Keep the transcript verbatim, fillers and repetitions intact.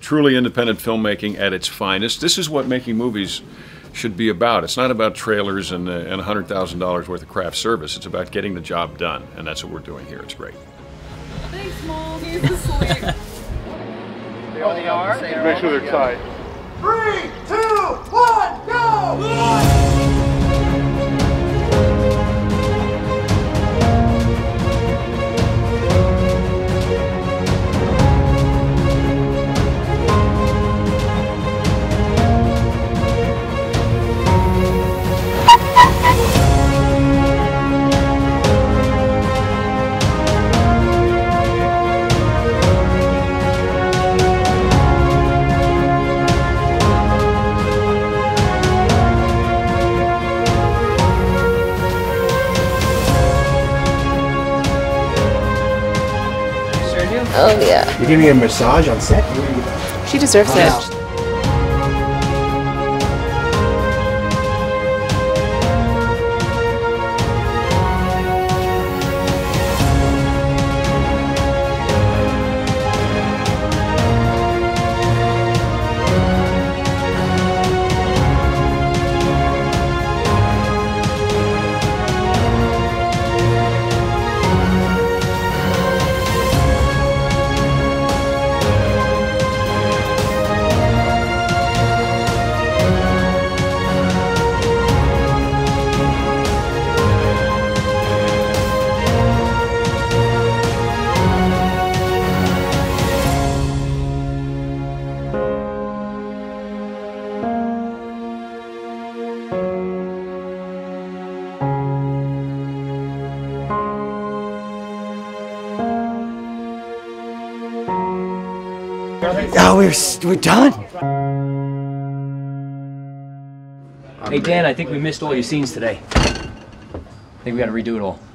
truly independent filmmaking at its finest. This is what making movies should be about. It's not about trailers and, uh, and one hundred thousand dollars worth of craft service. It's about getting the job done, and that's what we're doing here. It's great. Thanks, Mom. He's asleep. They all they are? The make sure they're tied. Three, two, one, go! Oh yeah. You're giving me a massage on set? She deserves it. Oh, we're, we're done. Hey Dan, I think we missed all your scenes today. I think we gotta redo it all.